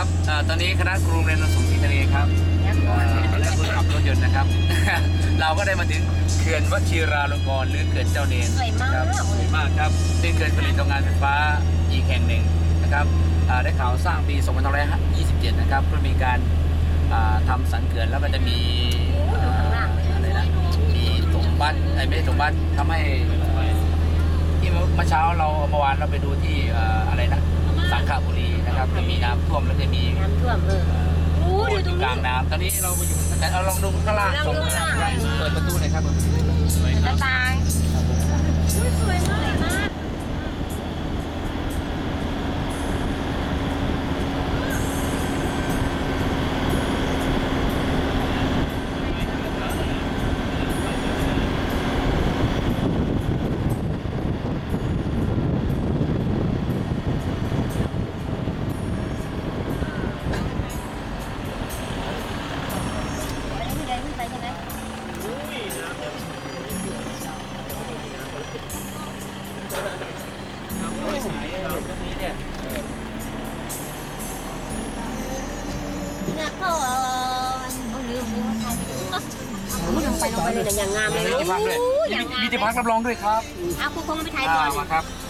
ครับตอนนี้คณะครูเรียนสูงที่ทะเลครับและคนขับรถยนต์นะครับ เราก็ได้มาถึงเขื่อนวชิราลงกรณ์หรือเขื่อนเจ้าเนรสวยมากครับสวยมากครับเป็นเขื่อนผลิตพลังงานไฟฟ้าอีกแห่งหนึ่งนะครับได้ข่าวสร้างปี2527นะครับก็มีการทำสันเขื่อนแล้วก็จะมีอะไรนะมีถมบัสไม่ใช่ถมบัสทำให้ที่เมื่อเช้าเมื่อวานเราไปดูที่อะไรนะสังขบุรีนะครับจะมีน้ำท่วมแล้วจะมีน้ำท่วมดูตรงกนี้ลางน้ำตอนนี้เราไปอยู่แต่เราลองดูข้างล่างชมเปิดประตูหน่อยครับสวยคหรัน้าบต่างสวยมากไปใช่ไหมเนี่ยเขาลืมว่าทายไปดูลงไปเลยอย่างงามเลยมีที่พักด้วยอย่างงามมีที่พักรับรองด้วยครับเอาคุณคงไปถ่ายก่อนมาครับ